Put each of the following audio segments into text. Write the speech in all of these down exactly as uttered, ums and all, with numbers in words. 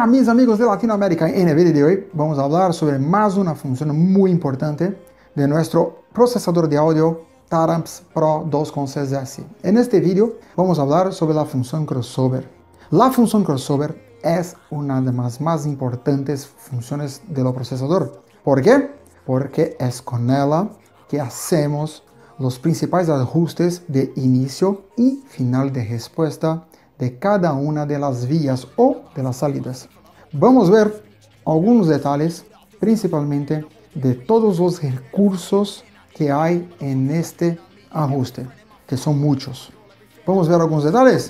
Hola mis amigos de Latinoamérica, en el vídeo de hoy vamos a hablar sobre más una función muy importante de nuestro procesador de audio Taramps Pro dos punto seis S. En este vídeo vamos a hablar sobre la función crossover. La función crossover es una de las más importantes funciones del procesador. ¿Por qué? Porque es con ella que hacemos los principales ajustes de inicio y final de respuesta de cada una de las vías o de las salidas. Vamos a ver algunos detalles, principalmente de todos los recursos que hay en este ajuste, que son muchos. Vamos a ver algunos detalles.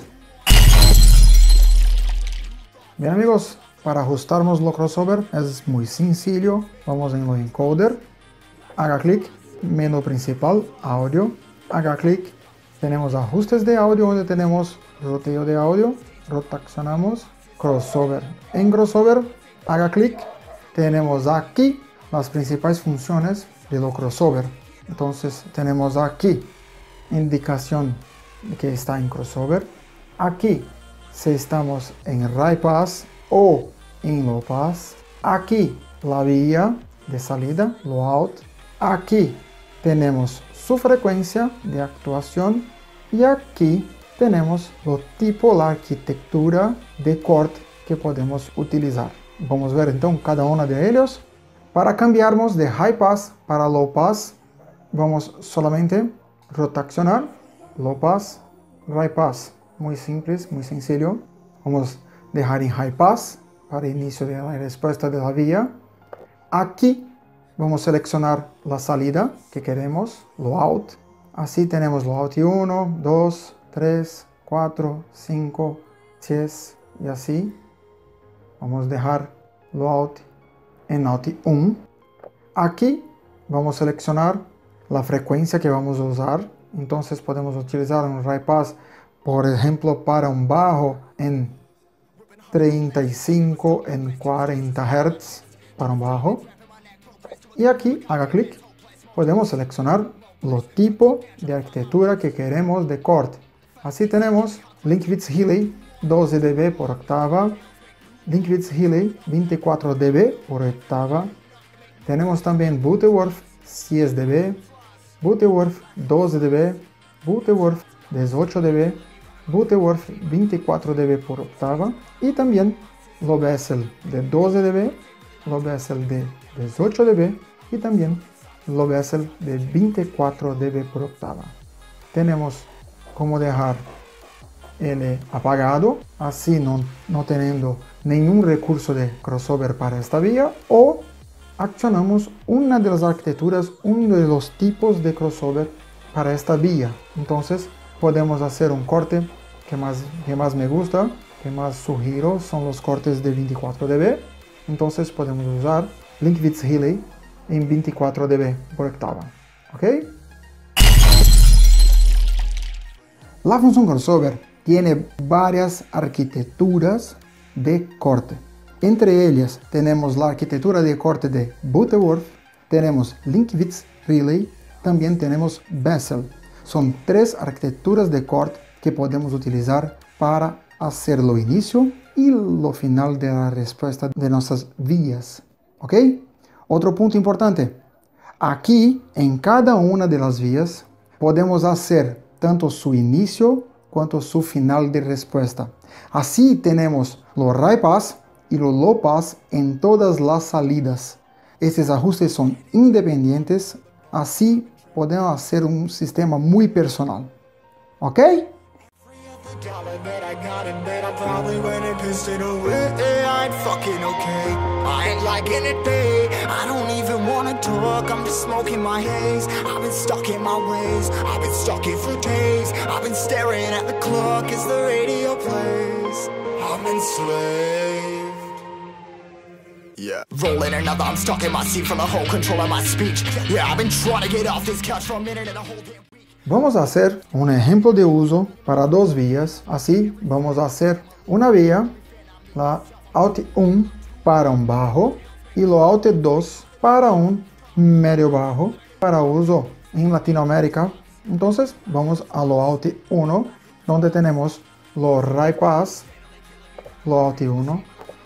Bien amigos, para ajustarnos lo crossover es muy sencillo. Vamos en lo encoder, haga clic, menú principal, audio, haga clic, tenemos ajustes de audio donde tenemos roteo de audio, rotacionamos, crossover. En crossover, haga clic, tenemos aquí las principales funciones de lo crossover. Entonces tenemos aquí indicación de que está en crossover. Aquí si estamos en high pass o en low pass. Aquí la vía de salida, lo out. Aquí tenemos su frecuencia de actuación y aquí tenemos lo tipo, la arquitectura de corte que podemos utilizar. Vamos a ver entonces cada uno de ellos. Para cambiarnos de high pass para low pass, vamos solamente rotacionar, low pass, high pass. Muy simple, muy sencillo. Vamos a dejar en high pass para inicio de la respuesta de la vía. Aquí vamos a seleccionar la salida que queremos, lo out. Así tenemos lo out uno, dos, tres, cuatro, cinco, diez y así. Vamos a dejar lo out en out uno. Aquí vamos a seleccionar la frecuencia que vamos a usar. Entonces podemos utilizar un high pass, por ejemplo, para un bajo en treinta y cinco, en cuarenta hertz para un bajo. Y aquí haga clic, podemos seleccionar lo tipo de arquitectura que queremos de corte. Así tenemos Linkwitz-Healy doce decibelios por octava, Linkwitz-Healy veinticuatro decibelios por octava. Tenemos también Butterworth diez decibelios, Butterworth doce decibelios, Butterworth dieciocho decibelios, Butterworth veinticuatro decibelios por octava y también lo Bessel de doce decibelios, lo Bessel de dieciocho decibelios y también lo Bessel de veinticuatro decibelios por octava. Tenemos como dejar el apagado, así no, no teniendo ningún recurso de crossover para esta vía, o accionamos una de las arquitecturas, uno de los tipos de crossover para esta vía. Entonces podemos hacer un corte que más, que más me gusta, que más sugiero, son los cortes de veinticuatro decibelios. Entonces podemos usar Linkwitz-Healy en veinticuatro decibelios por octava. ¿Ok? La función crossover tiene varias arquitecturas de corte. Entre ellas tenemos la arquitectura de corte de Butterworth, tenemos Linkwitz-Healy, también tenemos Bessel. Son tres arquitecturas de corte que podemos utilizar para hacer lo inicio y lo final de la respuesta de nuestras vías. ¿Ok? Otro punto importante. Aquí, en cada una de las vías, podemos hacer tanto su inicio quanto su final de respuesta. Así tenemos los high pass y los low pass en todas las salidas. Estos ajustes son independientes, así podemos hacer un sistema muy personal. ¿Ok? Yeah. Rolling another, I'm stuck in my seat from the whole control of my speech. Yeah, I've been trying to get off this couch for a minute and a whole damn week. Vamos a hacer un ejemplo de uso para dos vías. Así vamos a hacer una vía, la out uno para un bajo y lo out dos para un medio bajo para uso en Latinoamérica. Entonces vamos a lo out uno donde tenemos lo high pass, lo out uno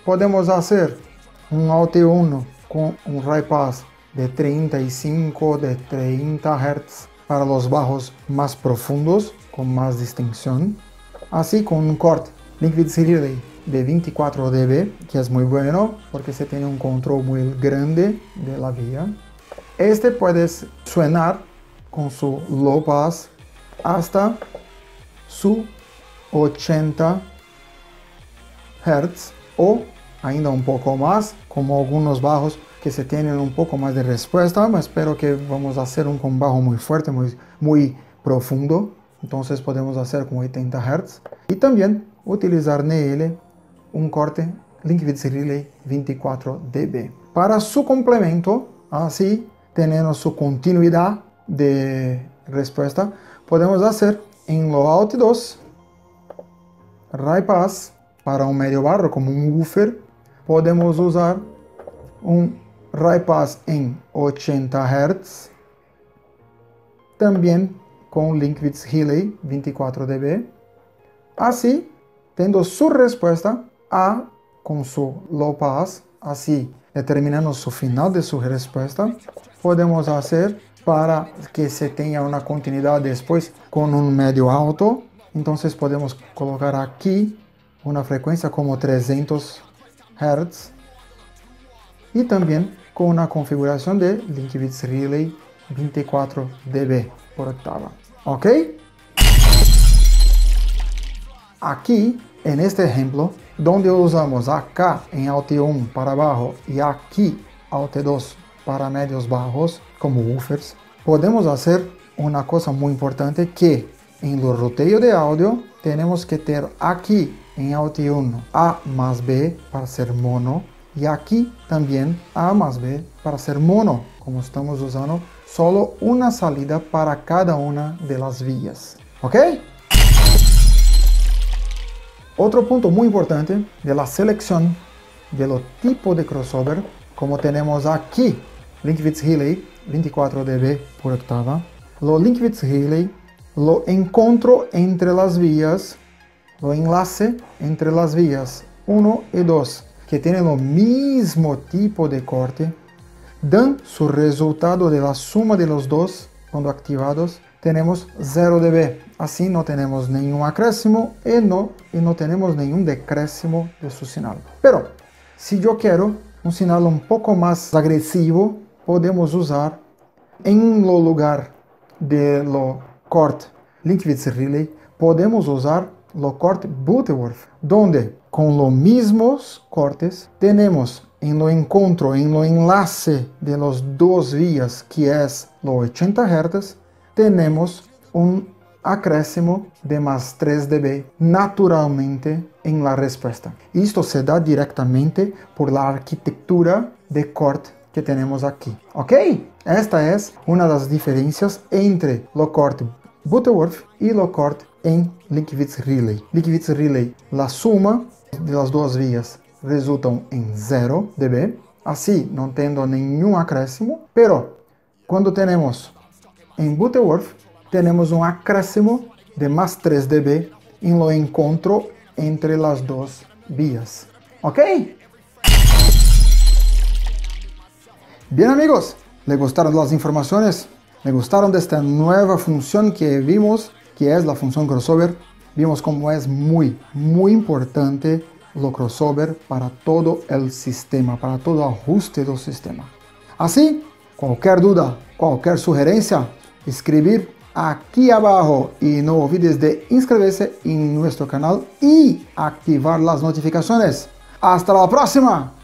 podemos hacer un A T uno con un high pass de treinta y cinco, de treinta hertz para los bajos más profundos, con más distinción. Así con un corte Link-Width Relay de veinticuatro decibelios, que es muy bueno porque se tiene un control muy grande de la vía. Este puede sonar con su low pass hasta su ochenta hertz o ainda un poco más, como algunos bajos que se tienen un poco más de respuesta. Espero que vamos a hacer un con bajo muy fuerte, muy, muy profundo. Entonces podemos hacer con ochenta hertz y también utilizar en él un corte Link-Width Relay veinticuatro decibelios. Para su complemento, así tenemos su continuidad de respuesta, podemos hacer en lo A T dos high pass para un medio barro como un woofer. Podemos usar un high pass en ochenta hertz, también con Link-Width Relay veinticuatro decibelios. Así, teniendo su respuesta A con su low pass, así determinando su final de su respuesta, podemos hacer para que se tenga una continuidad después con un medio alto. Entonces podemos colocar aquí una frecuencia como trescientos hertz y también con una configuración de Link-Width Relay veinticuatro decibelios por octava. ¿Ok? Aquí, en este ejemplo, donde usamos acá en A T uno para abajo y aquí A T dos para medios bajos como woofers, podemos hacer una cosa muy importante, que en el ruteo de audio tenemos que tener aquí en A T uno A más B para ser mono y aquí también A más B para ser mono, como estamos usando solo una salida para cada una de las vías. ¿Ok? Otro punto muy importante de la selección de los tipos de crossover, como tenemos aquí Link-Width Relay veinticuatro decibelios por octava, lo Link-Width Relay lo encuentro entre las vías, lo enlace entre las vías uno y dos, que tienen el mismo tipo de corte, dan su resultado de la suma de los dos. Cuando activados tenemos cero decibelios, así no tenemos ningún acréscimo y no, y no tenemos ningún decréscimo de su señal. Pero si yo quiero un señal un poco más agresivo, podemos usar en lo lugar de lo corte Link-Width Relay, podemos usar lo corte Butterworth, donde con los mismos cortes tenemos en lo encuentro, en lo enlace de las dos vías, que es los ochenta hertz, tenemos un acréscimo de más tres decibelios naturalmente en la respuesta. Esto se da directamente por la arquitectura de corte que tenemos aquí. ¿Ok? Esta es una de las diferencias entre lo corte Butterworth y lo corte en Link-Width Relay. Link-Width Relay, la suma de las dos vías resultan en cero decibelios, así no tengo ningún acréscimo, pero cuando tenemos en Butterworth, tenemos un acréscimo de más tres decibelios en lo encuentro entre las dos vías. ¿Ok? Bien amigos, ¿les gustaron las informaciones? ¿Les gustaron de esta nueva función que vimos, que es la función crossover? Vimos cómo es muy, muy importante lo crossover para todo el sistema, para todo ajuste del sistema. Así, cualquier duda, cualquier sugerencia, escribir aquí abajo y no olvides de inscribirse en nuestro canal y activar las notificaciones. ¡Hasta la próxima!